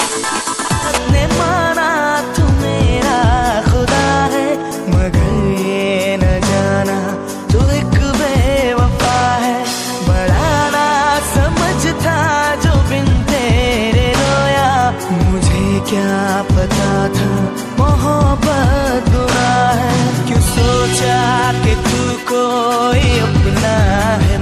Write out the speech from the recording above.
ने माना तू मेरा खुदा है, मगर ये न जाना तू एक बेवफा है। बड़ा ना समझ था जो बिन तेरे रोया, मुझे क्या पता था मोहब्बत गुनाह है। क्यों सोचा कि तू कोई अपना है